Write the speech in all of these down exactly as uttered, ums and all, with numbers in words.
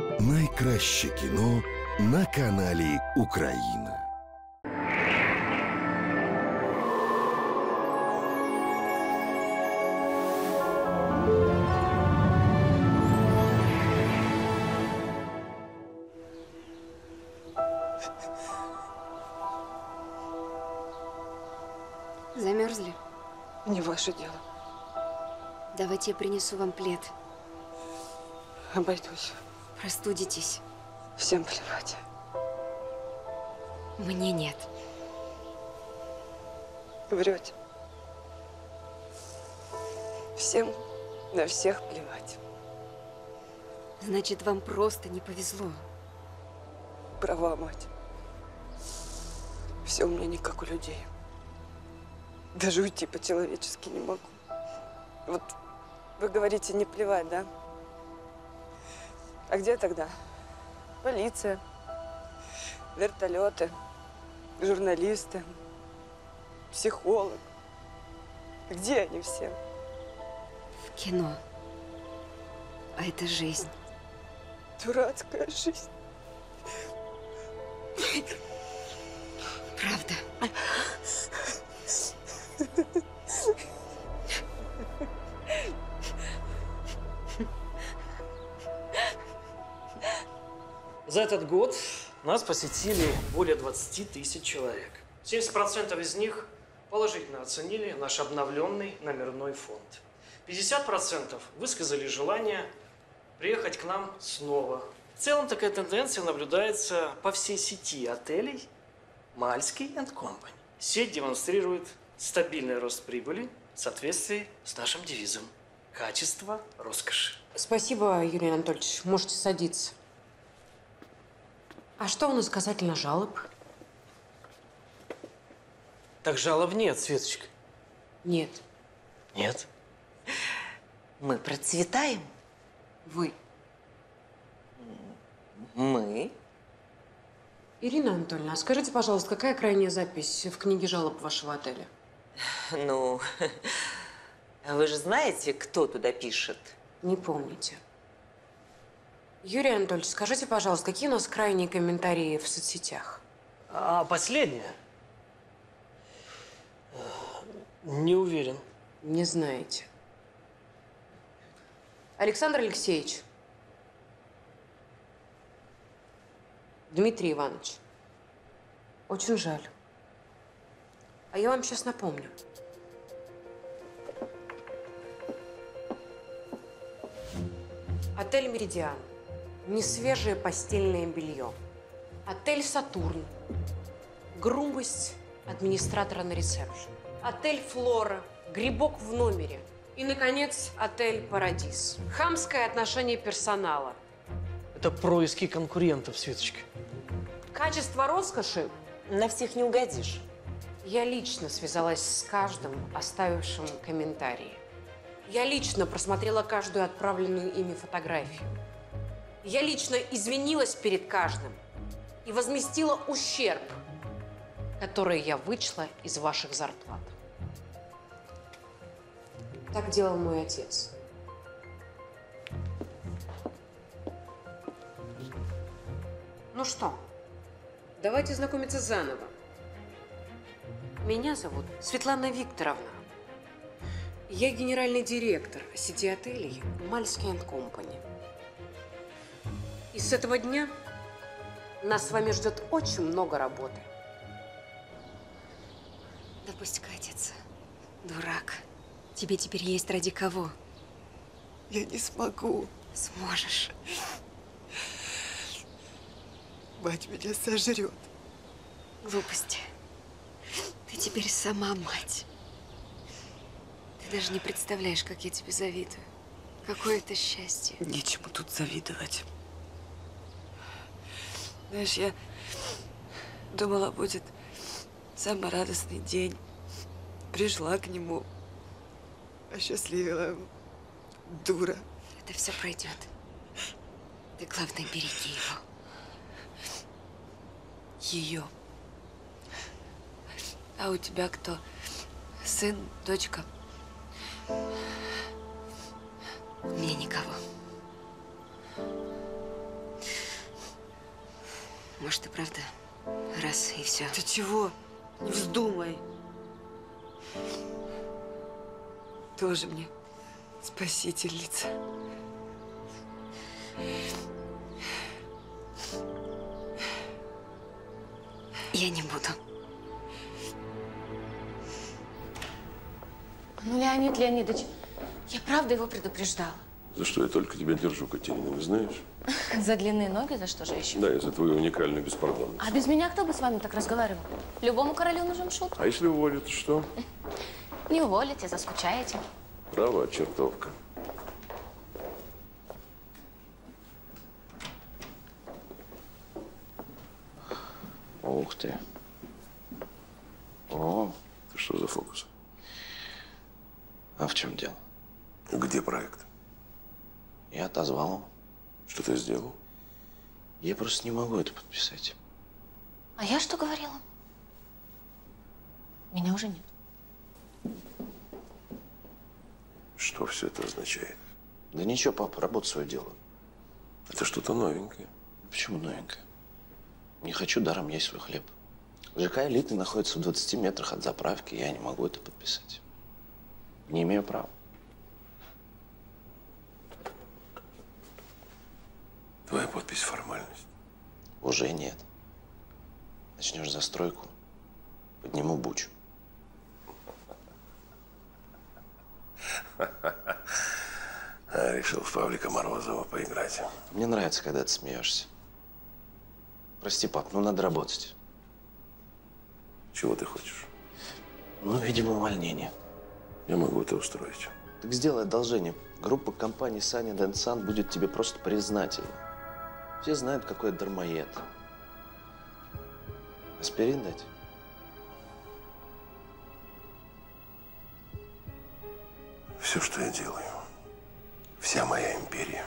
Найкраще кіно на каналі Україна. Замерзли? Не ваше дело. Давайте я принесу вам плед. Обойдусь. Простудитесь. Всем плевать. Мне нет. Врете. Всем на всех плевать. Значит, вам просто не повезло. Права, мать. Все у меня не как у людей. Даже уйти по-человечески не могу. Вот вы говорите, не плевать, да? А где тогда? Полиция, вертолеты, журналисты, психолог. Где они все? В кино. А это жизнь. Дурацкая жизнь. Правда. За этот год нас посетили более двадцати тысяч человек. семьдесят процентов из них положительно оценили наш обновленный номерной фонд. пятьдесят процентов высказали желание приехать к нам снова. В целом такая тенденция наблюдается по всей сети отелей Мальский энд Компани. Сеть демонстрирует стабильный рост прибыли в соответствии с нашим девизом «Качество роскоши». Спасибо, Юрий Анатольевич. Можете садиться. А что у нас касательно жалоб? Так жалоб нет, Светочка. Нет. Нет. Мы процветаем. Вы. Мы? Ирина Анатольевна, а скажите, пожалуйста, какая крайняя запись в книге жалоб вашего отеля? Ну, вы же знаете, кто туда пишет? Не помните. Юрий Анатольевич, скажите, пожалуйста, какие у нас крайние комментарии в соцсетях? А последнее? Не уверен. Не знаете. Александр Алексеевич. Дмитрий Иванович. Очень жаль. А я вам сейчас напомню. Отель «Меридиан». Несвежее постельное белье. Отель «Сатурн». Грубость администратора на ресепшн. Отель «Флора». Грибок в номере. И, наконец, отель «Парадис». Хамское отношение персонала. Это происки конкурентов, Светочка. Качество роскоши. На всех не угодишь. Я лично связалась с каждым, оставившим комментарии. Я лично просмотрела каждую отправленную ими фотографию. Я лично извинилась перед каждым и возместила ущерб, который я вычла из ваших зарплат. Так делал мой отец. Ну что, давайте знакомиться заново. Меня зовут Светлана Викторовна. Я генеральный директор сети отелей «Мальский энд Компани». И с этого дня нас с вами ждет очень много работы. Да пусть катится. Дурак. Тебе теперь есть ради кого. Я не смогу. Сможешь. Мать меня сожрет. Глупости. Ты теперь сама мать. Ты даже не представляешь, как я тебе завидую. Какое это счастье. Нечему тут завидовать. Знаешь, я думала, будет самый радостный день. Пришла к нему, осчастливила. Дура. Это все пройдет. Ты, главное, береги его. Ее. А у тебя кто? Сын, дочка? Мне никого. Может, и правда, раз и все. Ты чего? Не вздумай. Тоже мне спасительница. Я не буду. Ну, Леонид Леонидович, я правда его предупреждала. За что я только тебя держу, Катерина, вы знаешь? За длинные ноги, за что же еще? Да, и за твою уникальную беспардонность. А без меня кто бы с вами так разговаривал? Любому королю нужен шут. А если уволят, что? Не уволите, заскучаете. Права, чертовка. Ух ты. О, Это что за фокус? а в чем дело? Где проект? Я отозвал его. Что ты сделал? Я просто не могу это подписать. А я что говорила? Меня уже нет. Что все это означает? Да ничего, папа, работу свою делаю. Это что-то новенькое. Почему новенькое? Не хочу даром есть свой хлеб. ЖК «Элитный» находится в двадцати метрах от заправки, я не могу это подписать. Не имею права. Твоя подпись – формальность. Уже нет. Начнешь застройку, подниму бучу. А, решил в Павлика Морозова поиграть. Мне нравится, когда ты смеешься. Прости, пап, ну надо работать. Чего ты хочешь? Ну, видимо, увольнение. Я могу это устроить. Так сделай одолжение. Группа компаний Саня Дэнсан будет тебе просто признательна. Все знают, какой дармоед. Аспирин дать? Все, что я делаю, вся моя империя,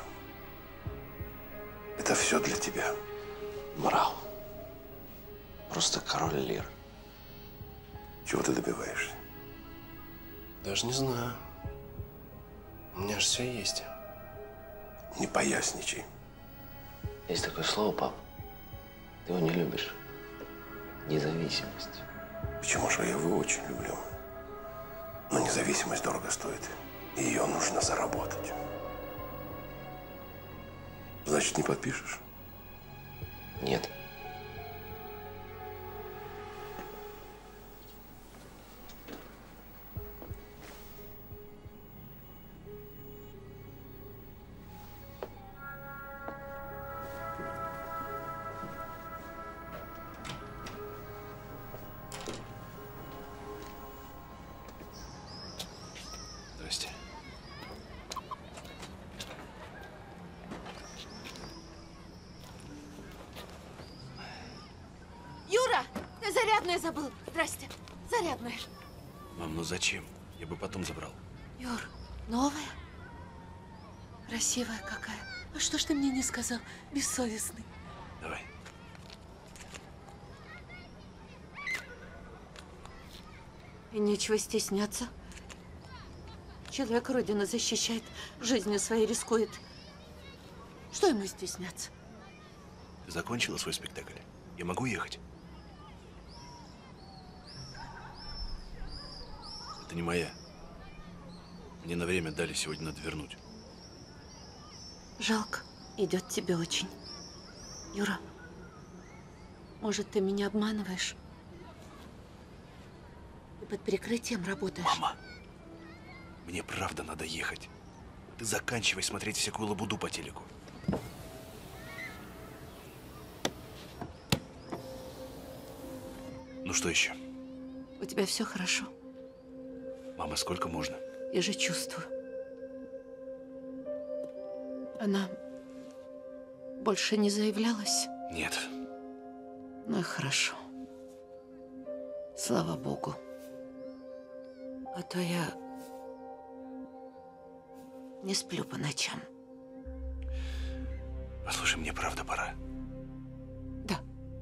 это все для тебя. Браво. Просто король лир. Чего ты добиваешься? Даже не знаю. У меня же все есть. Не поясничай. Есть такое слово, пап. Ты его не любишь. Независимость. Почему же я его очень люблю? Но независимость дорого стоит. И ее нужно заработать. Значит, не подпишешь? Нет. Здрасте. Юра, ты зарядную забыл. Здрасте. Зарядную. Мам, ну зачем? Я бы потом забрал. Юр, новая? Красивая какая. А что ж ты мне не сказал? Бессовестный. Давай. И нечего стесняться. Человек Родину защищает, жизнью своей рискует. Что ему стесняться? Ты закончила свой спектакль? Я могу ехать? Это не моя. Мне на время дали, сегодня надо вернуть. Жалко. Идет тебе очень. Юра, может, ты меня обманываешь? Ты под прикрытием работаешь. Мама, мне правда надо ехать. Ты заканчивай смотреть всякую лабуду по телеку. Ну что еще? У тебя все хорошо. Мама, сколько можно? Я же чувствую. Она больше не заявлялась? Нет. Ну и хорошо. Слава Богу. А то я не сплю по ночам. Послушай, мне правда пора. Да.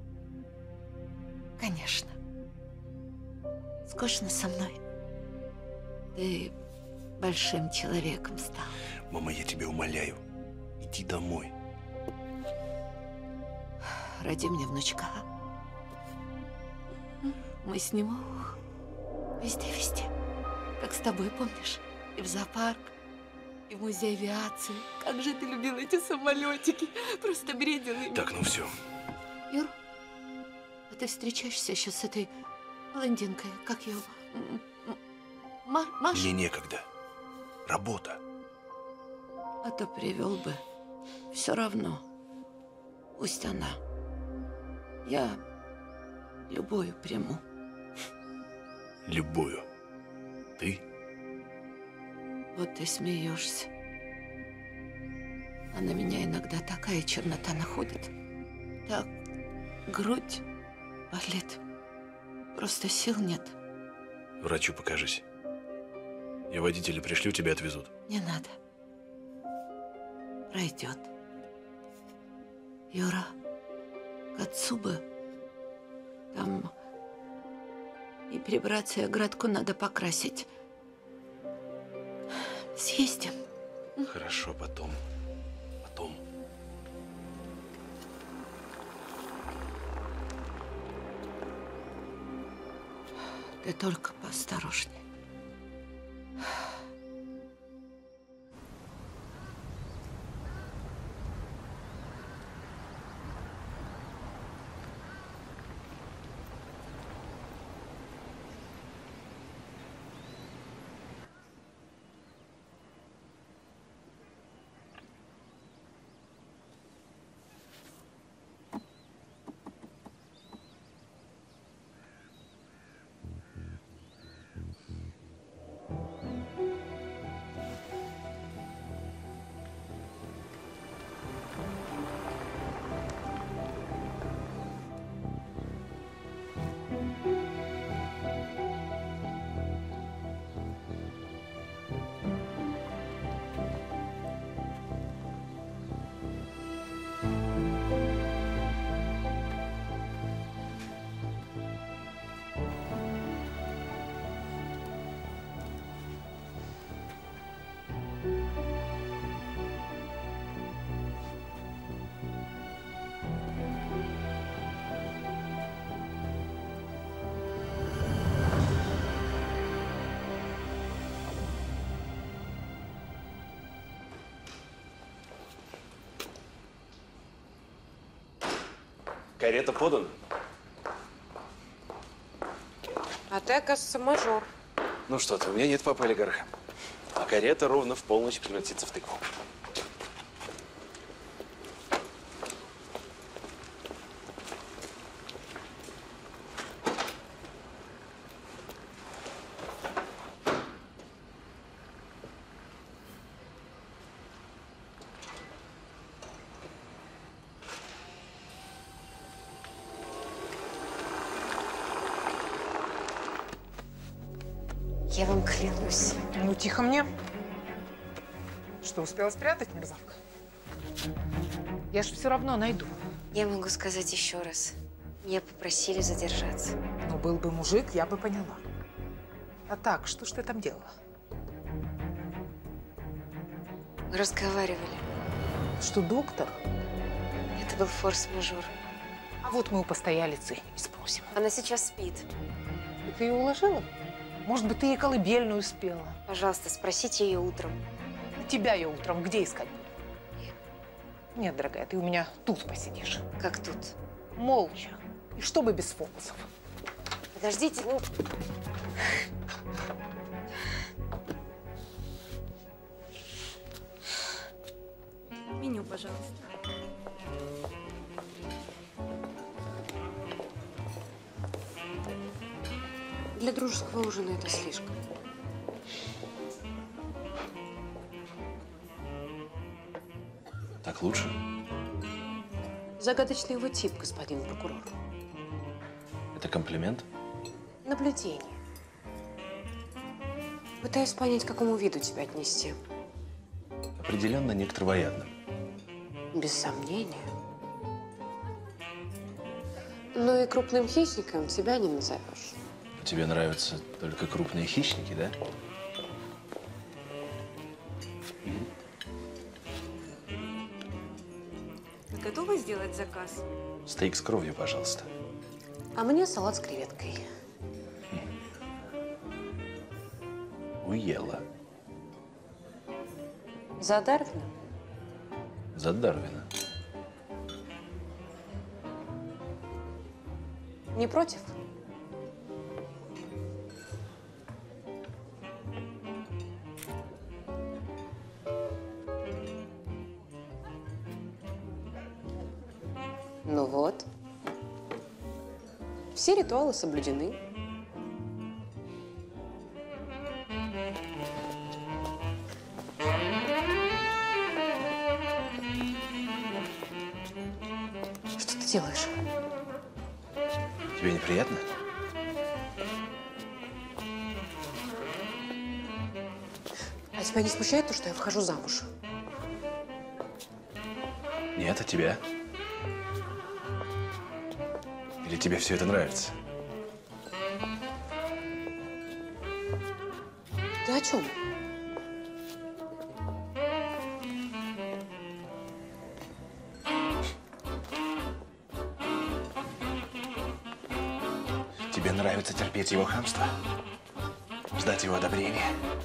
Конечно. Скучно со мной. Ты большим человеком стал. Мама, я тебя умоляю. Иди домой. роди мне внучка. Мы с ним ух, везде-везде. Как с тобой, помнишь? И в зоопарк, и в музей авиации. Как же ты любил эти самолетики. Просто бредил ими. Так, ну все. Юр, а ты встречаешься еще с этой блондинкой? Как ее? Ма Маша? Мне некогда. Работа. А то привел бы. Все равно. Пусть она. Я любую приму. Любую. Ты? Вот ты смеешься. А на меня иногда такая чернота находит. Так, грудь болит. Просто сил нет. Врачу покажись. Я водителя пришлю, тебя отвезут. Не надо. Пройдет. Юра, к отцу бы. Там и перебраться, и оградку надо покрасить. Съездим. Хорошо, потом. Потом. Ты только поосторожней. Карета подана. А ты, оказывается, мажор. Ну что ты, у меня нет папы олигарха. А карета ровно в полночь превратится в тыкву. Я вам клянусь. Ну, тихо мне. Что, успела спрятать, мерзавка? Я ж все равно найду. Я могу сказать еще раз. Меня попросили задержаться. Ну, был бы мужик, я бы поняла. А так, что ж ты там делала? Мы разговаривали. Что, доктор? Это был форс-мажор. А вот мы у постоялицы и спросим. Она сейчас спит. И ты ее уложила? Может быть, ты ей колыбельную успела? Пожалуйста, спросите ее утром. А тебя я утром где искать буду? Нет. Нет, дорогая, ты у меня тут посидишь. Как тут? Молча. И чтобы без фокусов. Подождите, ну... Меню, пожалуйста. Для дружеского ужина это слишком. Так лучше? Загадочный его тип, господин прокурор. Это комплимент? Наблюдение. Пытаюсь понять, к какому виду тебя отнести. Определенно не к травоядным. Без сомнения. Ну и крупным хищником тебя не назовешь. Тебе нравятся только крупные хищники, да? Готов? готова сделать заказ? Стейк с кровью, пожалуйста. А мне салат с креветкой. Уела. За Дарвина? За Дарвина. Не против? Ну вот. Все ритуалы соблюдены. Что ты делаешь? Тебе неприятно? А тебя не смущает то, что я выхожу замуж? Нет, а тебя? Или тебе все это нравится? Ты о чем? Тебе нравится терпеть его хамство? Ждать его одобрения?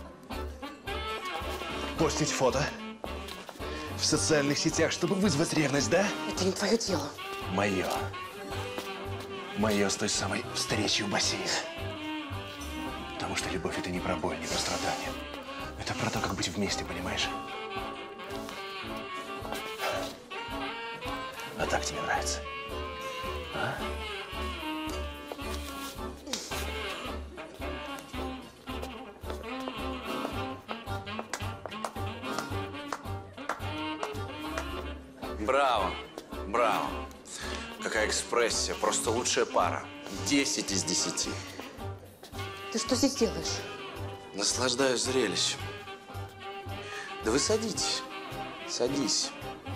Постить фото в социальных сетях, чтобы вызвать ревность, да? Это не твое дело. Мое. Мое с той самой встречи в бассейне. Потому что любовь – это не про боль, не про страдания. Это про то, как быть вместе, понимаешь? А так тебе нравится? А? Браво, браво. Какая экспрессия, просто лучшая пара. Десять из десяти. Ты что здесь делаешь? Наслаждаюсь зрелищем. Да вы садитесь, садись.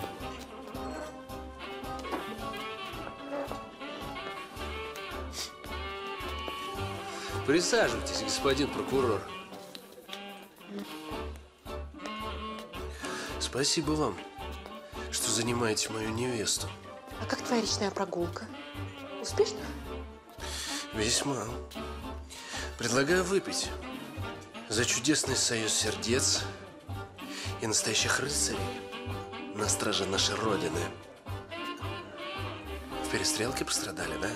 Присаживайтесь, господин прокурор. Спасибо вам, что занимаете мою невесту. А как твоя речная прогулка? Успешно? Весьма. Предлагаю выпить за чудесный союз сердец и настоящих рыцарей на страже нашей Родины. В перестрелке пострадали, да?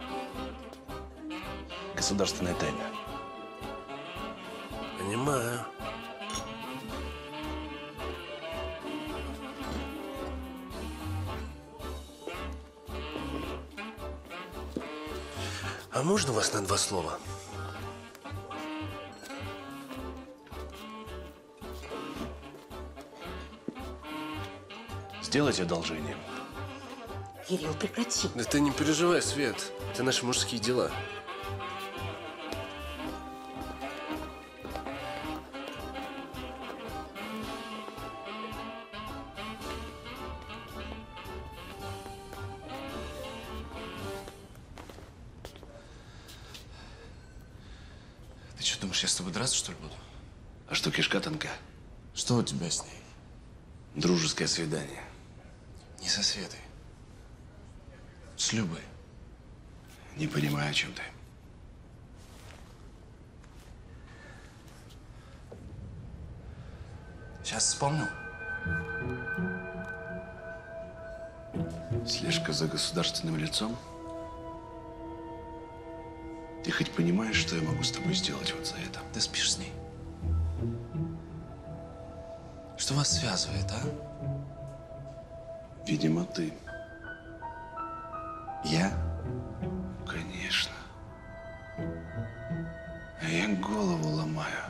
Государственная тайна. Понимаю. А можно вас на два слова? Сделайте одолжение. Кирилл, прекрати. Да ты не переживай, Свет. Это наши мужские дела. Ты что, думаешь, я с тобой драться, что ли, буду? А что, кишка тонка? Что у тебя с ней? Дружеское свидание. Не со Светой. С Любой. Не понимаю, о чем ты. Сейчас вспомню. Слежка за государственным лицом? Ты хоть понимаешь, что я могу с тобой сделать вот за это? Ты спишь с ней? Что вас связывает, а? Видимо, ты. Я? Конечно. А я голову ломаю.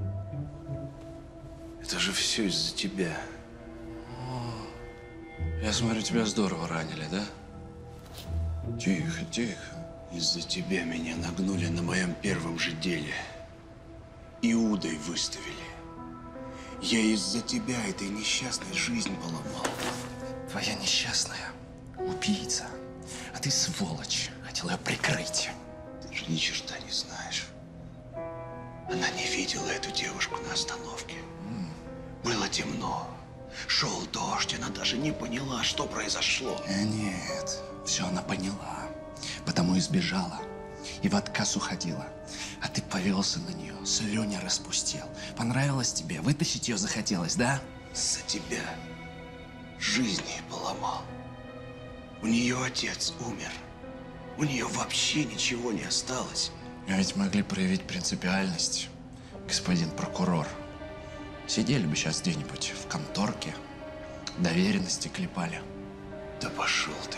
Это же все из-за тебя. О, я смотрю, тебя здорово ранили, да? Тихо, тихо. Из-за тебя меня нагнули на моем первом же деле. Иудой выставили. Я из-за тебя этой несчастной жизнь поломал. Твоя несчастная убийца. А ты, сволочь, хотел ее прикрыть. Ты же ни черта не знаешь. Она не видела эту девушку на остановке. Было темно. Шел дождь, она даже не поняла, что произошло. Э, Нет, все она поняла, потому и сбежала. И в отказ уходила. А ты повелся на нее, слюни распустил. Понравилось тебе? Вытащить ее захотелось, да? За тебя жизни поломал. У нее отец умер. У нее вообще ничего не осталось. А ведь могли проявить принципиальность, господин прокурор. Сидели бы сейчас где-нибудь в конторке, доверенности клепали. Да пошел ты.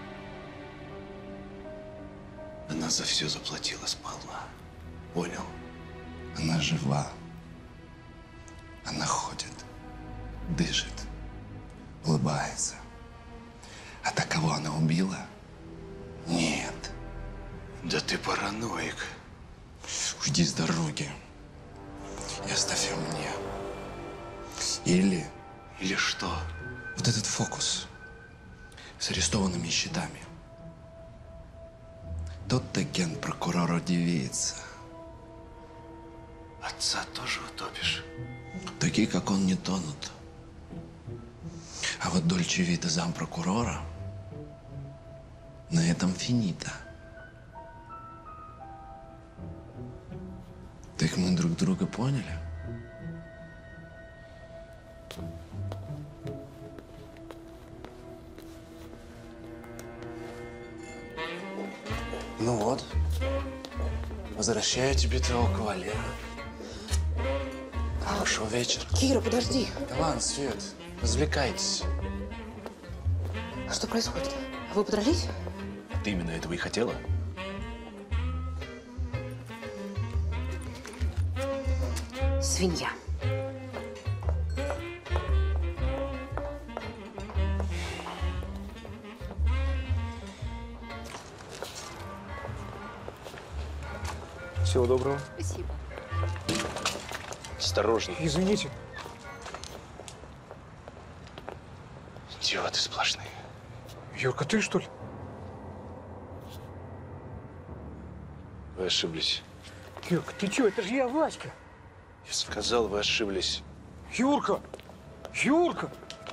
Она за все заплатила сполна. Понял? Она жива. Она ходит, дышит, улыбается. А так, кого она убила? Нет. Да ты параноик. Уйди с дороги и оставь ее мне. Или… Или что? Вот этот фокус с арестованными счетами. Тот-то генпрокурор удивится. Отца тоже утопишь? Такие, как он, не тонут. А вот Дольче Вита зампрокурора на этом финита. Так мы друг друга поняли? Ну вот, возвращаю тебе твоего кавалера. Хорошего вечера. Кира, подожди. Да ладно, Свет, развлекайтесь. А что происходит? Вы подрались? Ты именно этого и хотела? Свинья. Всего доброго. Спасибо. Осторожно. Извините. Идиоты сплошные. Юрка, ты что ли? Вы ошиблись. Юрка, ты чё? Это же я, Васька. Я сказал, вы ошиблись. Юрка! Юрка!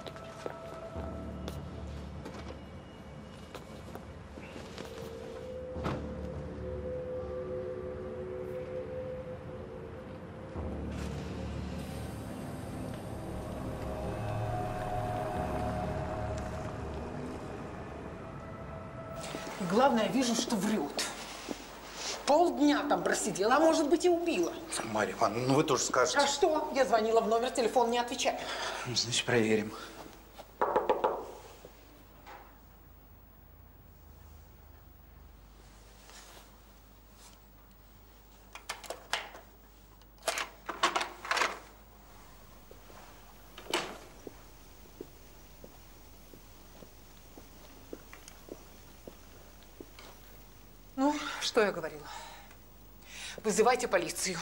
Главное, вижу, что врет. Полдня там просидела, а может быть и убила. Марья Ивановна, ну вы тоже скажете. А что? Я звонила в номер, телефон не отвечает. Значит, проверим. Ну, что я говорила? Вызывайте полицию.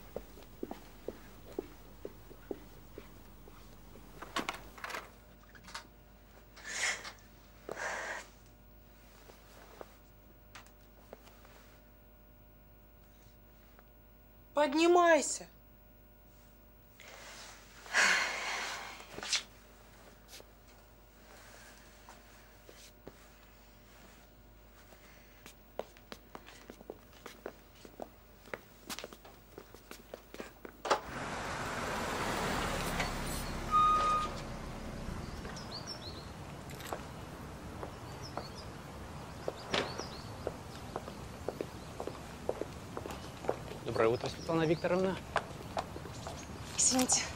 Поднимайся. Доброе утро, Светлана Викторовна. Извините.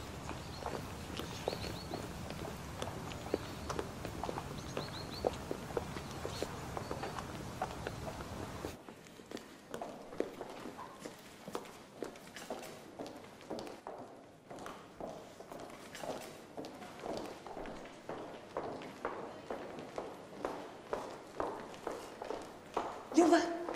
Люба.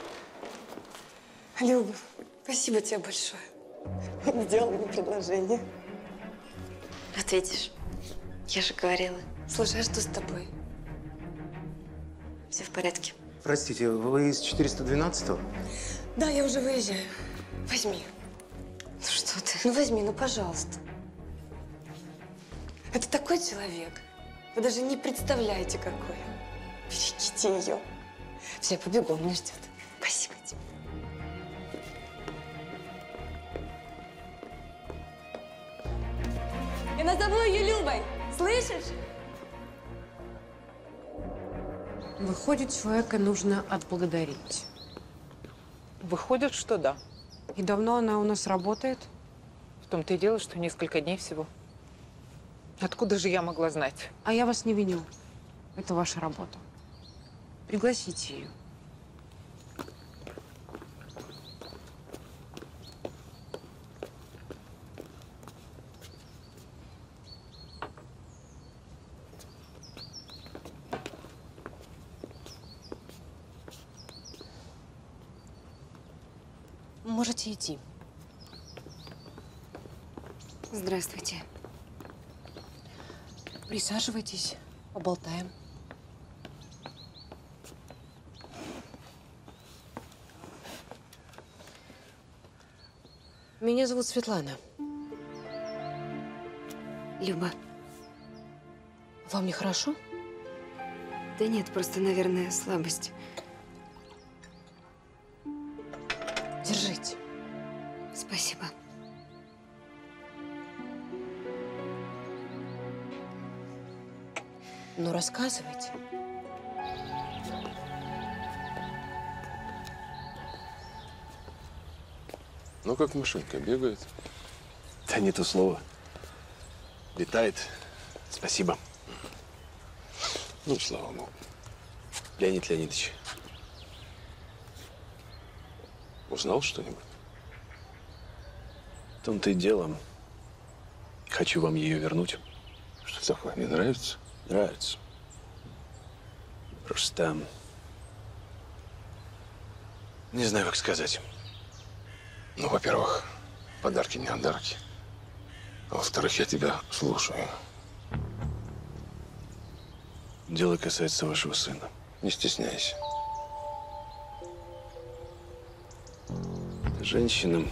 Люба, спасибо тебе большое. Сделала мне предложение. Вот видишь, я же говорила. Слушай, а что с тобой? Все в порядке. Простите, вы из четыреста двенадцатого? Да, я уже выезжаю. Возьми. Ну что ты? Ну возьми, ну пожалуйста. Это такой человек. Вы даже не представляете, какой. Берегите ее. Все, побегу, меня ждет. Спасибо тебе. Я назову ее Любой. Слышишь? Выходит, человека нужно отблагодарить. Выходит, что да. И давно она у нас работает? В том-то и дело, что несколько дней всего. Откуда же я могла знать? А я вас не виню. Это ваша работа. Пригласите ее. Можете идти. Здравствуйте. Присаживайтесь, поболтаем. Меня зовут Светлана. Люба. Вам нехорошо? Да нет, просто, наверное, слабость. Держите. Спасибо. Ну, рассказывайте. Ну, как машинка, бегает. Да не то слово. Летает. Спасибо. Ну, слава богу. Леонид Леонидович. Узнал что-нибудь? В том-то и дело. Хочу вам ее вернуть. Что такое? Не нравится? Нравится. Просто… Не знаю, как сказать. Ну, во-первых, подарки не одарки. А во-вторых, я тебя слушаю. Дело касается вашего сына. Не стесняйся. Женщина.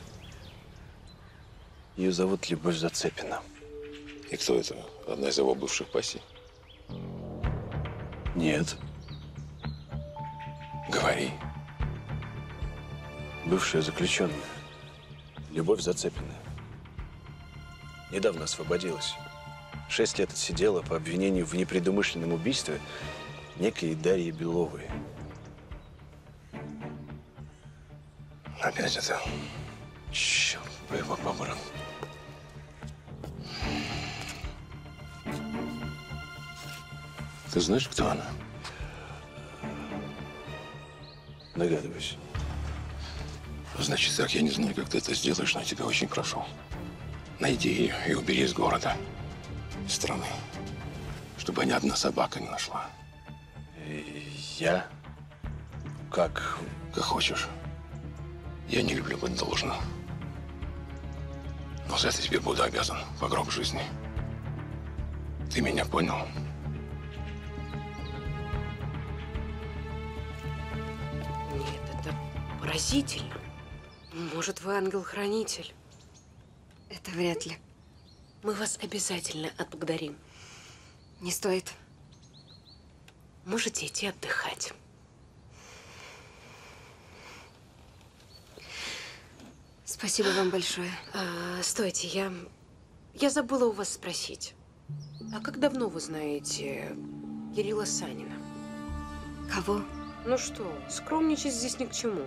Ее зовут Любовь Зацепина. И кто это? Одна из его бывших пассий? Нет. Говори. Бывшая заключенная. Любовь Зацепина. Недавно освободилась. Шесть лет отсидела по обвинению в непредумышленном убийстве некой Дарьи Беловой. Опять это. Черт бы его побрал. Ты знаешь, кто она? Догадываюсь. Значит так, я не знаю, как ты это сделаешь, но я тебя очень прошу. Найди ее и убери из города, из страны, чтобы ни одна собака не нашла. Я? Как? Как хочешь. Я не люблю быть должным. Но за это тебе буду обязан по гроб жизни. Ты меня понял? Нет, это поразительно. Может, вы ангел-хранитель? Это вряд ли. Мы вас обязательно отблагодарим. Не стоит. Можете идти отдыхать. Спасибо вам большое. А, стойте, я… Я забыла у вас спросить. А как давно вы знаете Кирилла Санина? Кого? Ну что, скромничать здесь ни к чему.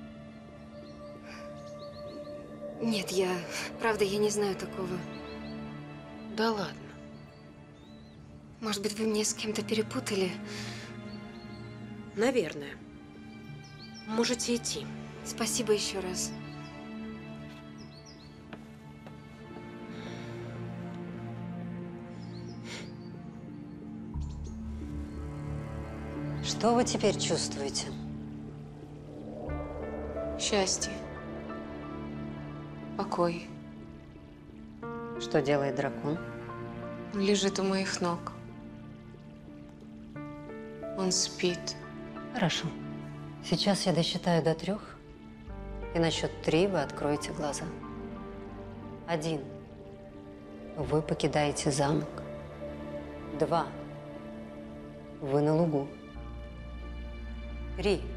Нет, я… Правда, я не знаю такого. Да ладно. Может быть, вы меня с кем-то перепутали? Наверное. Можете идти. Спасибо еще раз. Что вы теперь чувствуете? Счастье. Покой. Что делает дракон? Лежит у моих ног. Он спит. Хорошо. Сейчас я досчитаю до трех, и на счет три вы откроете глаза. Один. Вы покидаете замок. Два. Вы на лугу. Три.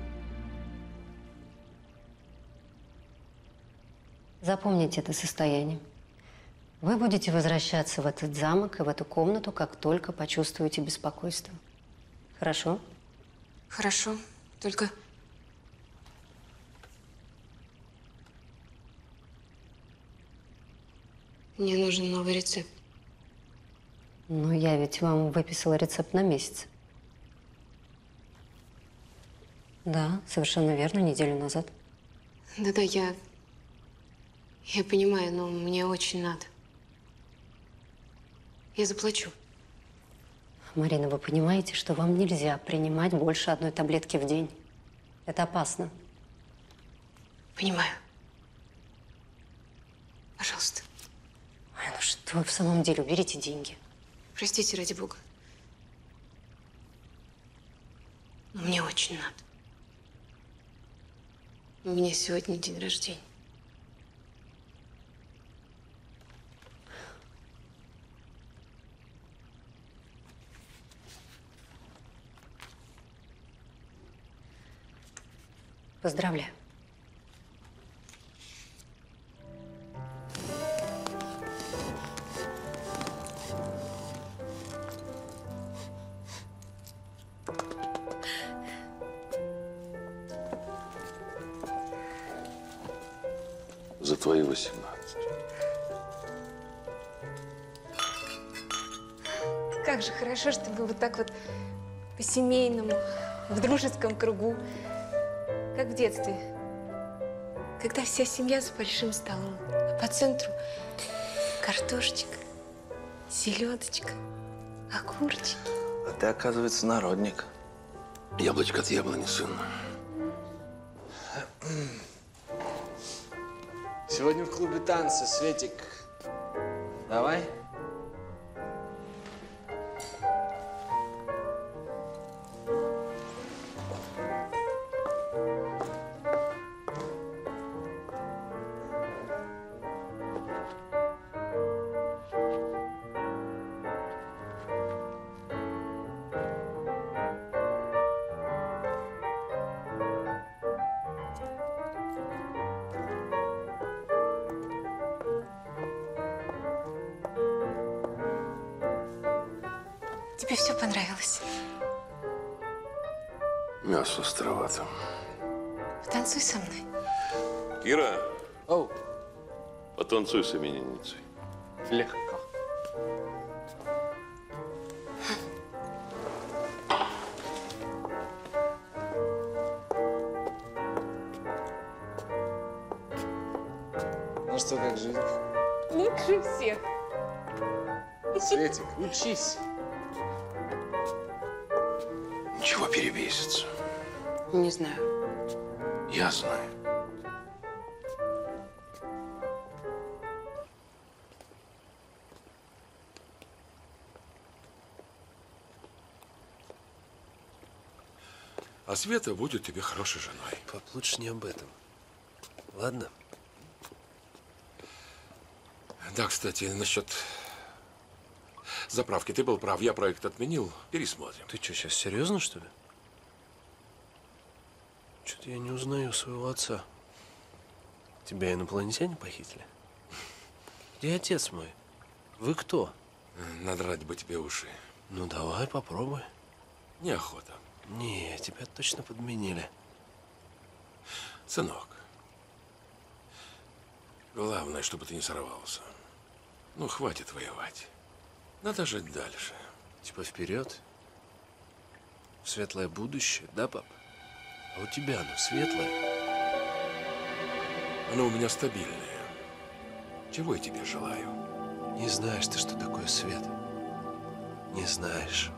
Запомните это состояние. Вы будете возвращаться в этот замок и в эту комнату, как только почувствуете беспокойство. Хорошо? Хорошо. Только... Мне нужен новый рецепт. Но я ведь вам выписала рецепт на месяц. Да, совершенно верно, неделю назад. Да-да, я... Я понимаю, но мне очень надо. Я заплачу. Марина, вы понимаете, что вам нельзя принимать больше одной таблетки в день? Это опасно. Понимаю. Пожалуйста. Ой, ну что вы в самом деле, уберите деньги. Простите, ради бога. Но мне очень надо. У меня сегодня день рождения. Поздравляю. За твои восемнадцать. Как же хорошо, что мы вот так вот по-семейному, в дружеском кругу, как в детстве, когда вся семья за большим столом, а по центру картошечка, селедочка, огурчики. А ты, оказывается, народник. Яблочко от яблони, сын. Сегодня в клубе танцы, Светик. Давай. Тебе все понравилось? Мясо островато. Танцуй со мной. Кира, Оу. потанцуй с именинницей. Легко. Ну что, как жизнь? Лучше всех. Светик, учись. Ничего, перебесится. Не знаю. Я знаю. А Света будет тебе хорошей женой. Пап, лучше не об этом. Ладно? Да, кстати, насчет заправки. Ты был прав, я проект отменил. Пересмотрим. Ты что, сейчас серьезно, что ли? Что-то я не узнаю своего отца. Тебя инопланетяне похитили? Где отец мой? Вы кто? Надрать бы тебе уши. Ну, давай, попробуй. Неохота. Не, тебя точно подменили. Сынок, главное, чтобы ты не сорвался. Ну, хватит воевать. Надо жить дальше. Типа вперед? В светлое будущее, да, пап? А у тебя оно светлое? Оно у меня стабильное. Чего я тебе желаю? Не знаешь ты, что такое свет. Не знаешь.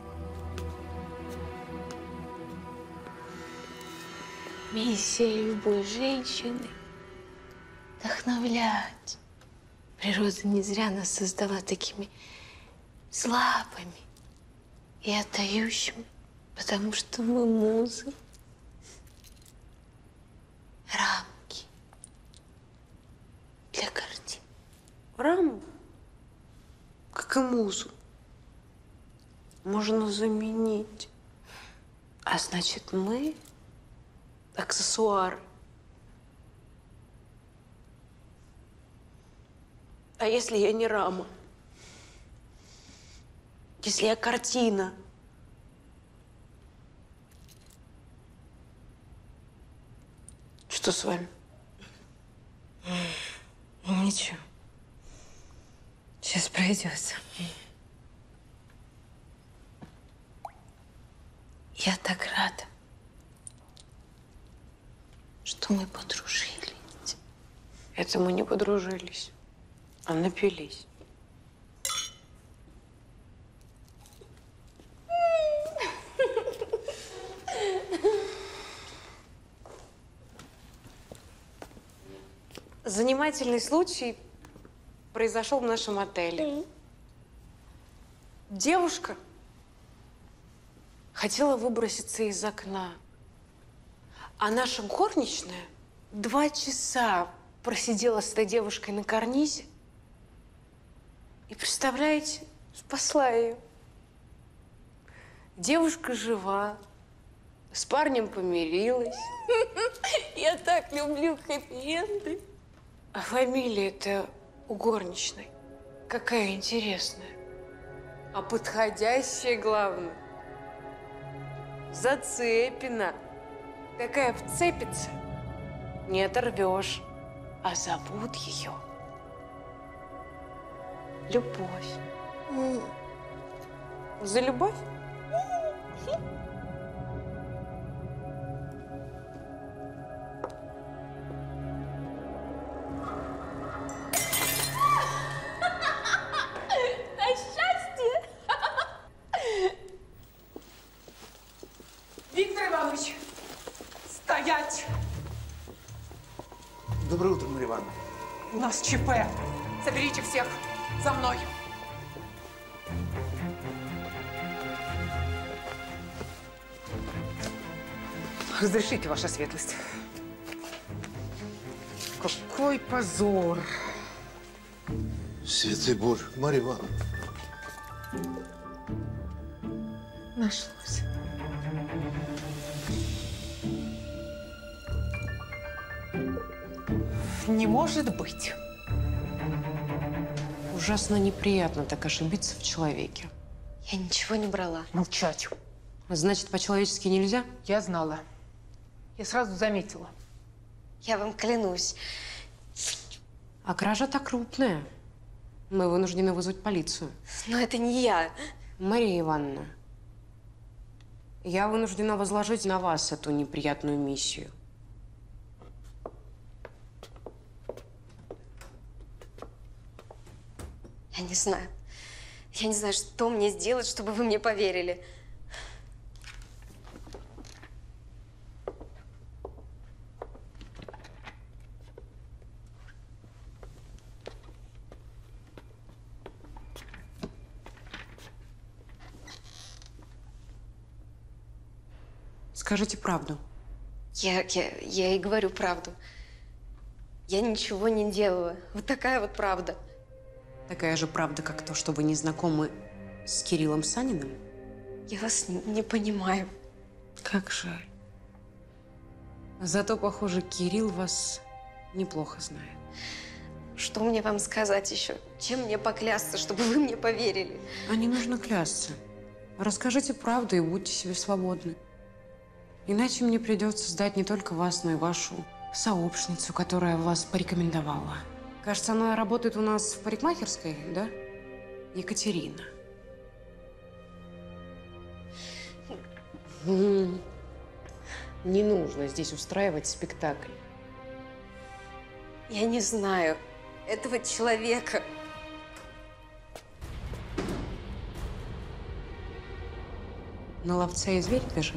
Миссия любой женщины – вдохновлять. Природа не зря нас создала такими слабыми и отдающими, потому что мы музы. Рамки для картин. Раму? как и музу, можно заменить. А значит, мы аксессуары. А если я не рама? Если я картина? Что с вами? Ничего. Сейчас пройдется. Я так рада, что мы подружились. Это мы не подружились, а напились. Занимательный случай произошел в нашем отеле. Девушка хотела выброситься из окна, а наша горничная два часа просидела с этой девушкой на карнизе и, представляете, спасла ее. Девушка жива, с парнем помирилась. Я так люблю хэппи-энды. А фамилия-то у горничной какая интересная. А подходящая, главное. Зацепина. Какая вцепится, не оторвешь. А зовут ее Любовь. За любовь? На счастье! Виктор Иванович, стоять! Доброе утро, Марья Ивановна. У нас ЧП. Соберите всех. За мной. Разрешите, ваша светлость. Какой позор. Святый Боже, Марья Ивановна. Нашлось. Не может быть. Ужасно неприятно так ошибиться в человеке. Я ничего не брала. Молчать. Значит, по-человечески нельзя? Я знала. Я сразу заметила. Я вам клянусь. А кража-то крупная. Мы вынуждены вызвать полицию. Но это не я. Мария Ивановна, я вынуждена возложить на вас эту неприятную миссию. Я не знаю. Я не знаю, что мне сделать, чтобы вы мне поверили. Скажите правду. Я, я, я и говорю правду. Я ничего не делала. Вот такая вот правда. Такая же правда, как то, что вы не знакомы с Кириллом Саниным? Я вас не, не понимаю. Как жаль. Зато, похоже, Кирилл вас неплохо знает. Что мне вам сказать еще? Чем мне поклясться, чтобы вы мне поверили? А не нужно клясться. Расскажите правду и будьте себе свободны. Иначе мне придется сдать не только вас, но и вашу сообщницу, которая вас порекомендовала. Кажется, она работает у нас в парикмахерской, да? Екатерина. М-м. Не нужно здесь устраивать спектакль. Я не знаю этого человека. На ловца и зверь бежит.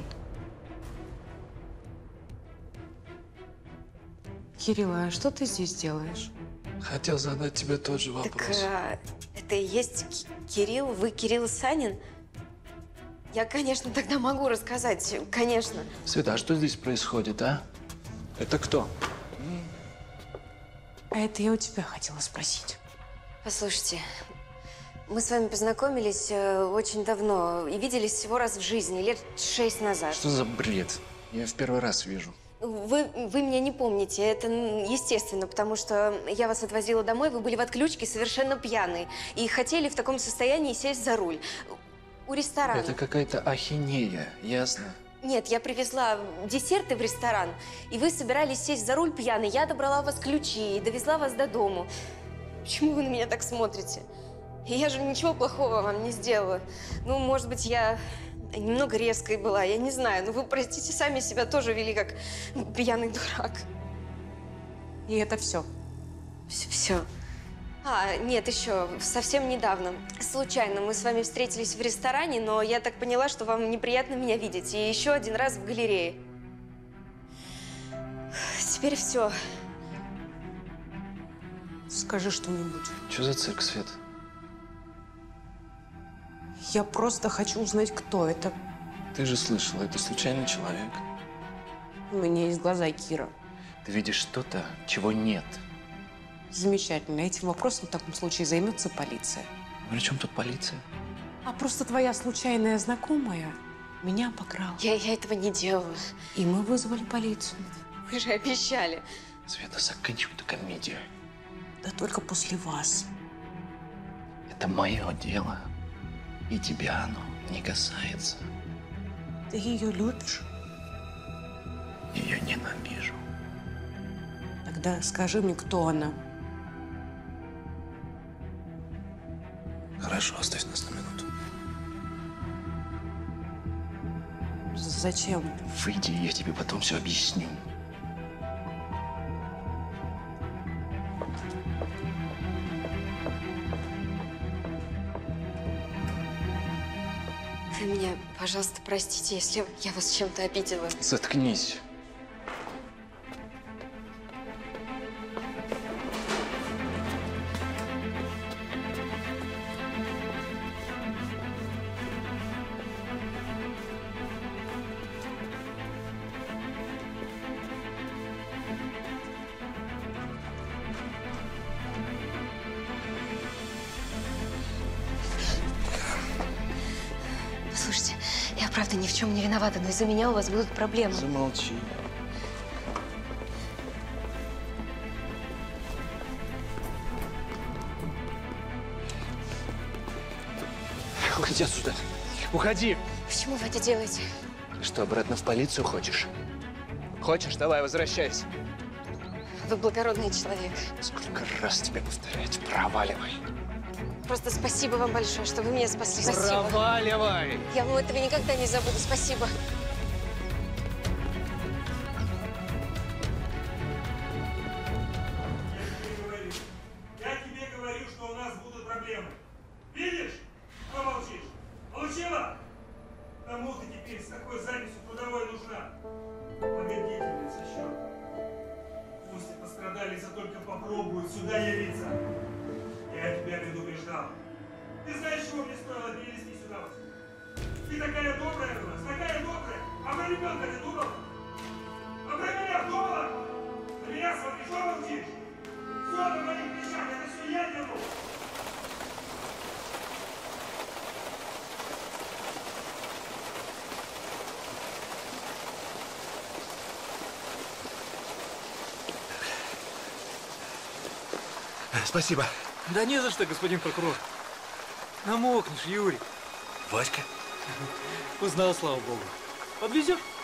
Кирилл, а что ты здесь делаешь? Хотел задать тебе тот же вопрос. Так а, это и есть Ки- Кирилл? Вы Кирилл Санин? Я, конечно, тогда могу рассказать, конечно. Света, а что здесь происходит, а? Это кто? А это я у тебя хотела спросить. Послушайте, Мы с вами познакомились э, очень давно и виделись всего раз в жизни, лет шесть назад. Что за бред? Я в первый раз вижу. Вы, вы меня не помните, это естественно, потому что я вас отвозила домой, вы были в отключке совершенно пьяный и хотели в таком состоянии сесть за руль у ресторана. Это какая-то ахинея, ясно? Нет, я привезла десерты в ресторан, и вы собирались сесть за руль пьяный. Я добрала у вас ключи и довезла вас до дому. Почему вы на меня так смотрите? Я же ничего плохого вам не сделала. Ну, может быть, я немного резкой была, я не знаю. Но вы, простите, сами себя тоже вели как пьяный дурак. И это все? Все. все. А, нет, еще совсем недавно. Случайно мы с вами встретились в ресторане, но я так поняла, что вам неприятно меня видеть. И еще один раз в галерее. Теперь все. Скажи что-нибудь. Что за цирк, Свет? Я просто хочу узнать, кто это. Ты же слышала, это случайный человек. У меня есть глаза Кира. Ты видишь что-то, чего нет. Замечательно. Этим вопросом в таком случае займется полиция. При чем тут полиция? А просто твоя случайная знакомая меня обокрала. Я, я этого не делала. И мы вызвали полицию. Вы же обещали. Света, заканчивай эту комедию. Да только после вас. Это мое дело. И тебя оно не касается. Ты ее любишь? Ее ненавижу. Тогда скажи мне, кто она. Хорошо, оставь нас на минуту. Зачем? Выйди, я тебе потом все объясню. Вы меня, пожалуйста, простите, если я вас чем-то обидела. Заткнись. Слушайте, я правда ни в чем не виновата, но из-за меня у вас будут проблемы. Замолчи. Уходи отсюда. Уходи. Почему вы это делаете? Что, обратно в полицию хочешь? Хочешь? Давай, возвращайся. Вы благородный человек. Сколько раз тебе повторять? Проваливай. Просто спасибо вам большое, что вы меня спасли. Спасибо. Проваливай! Я вам этого никогда не забуду. Спасибо. Я тебе говорю, что у нас будут проблемы. Видишь? Что молчишь? Получила? Кому ты теперь с такой записью трудовой нужна? Погодительница еще. Пусть и пострадалица только попробуют сюда явиться. Я тебя предупреждал. Ты знаешь, чего мне стоило перевести сюда вас? Ты такая добрая у нас, такая добрая. А про ребенка ты думала? А про меня думала? На меня смотри, что молчишь? Все на моих плечах, это все я делаю. Спасибо. Да не за что, господин прокурор. Намокнешь, Юрий. Васька? Узнал, слава богу. Подвезешь?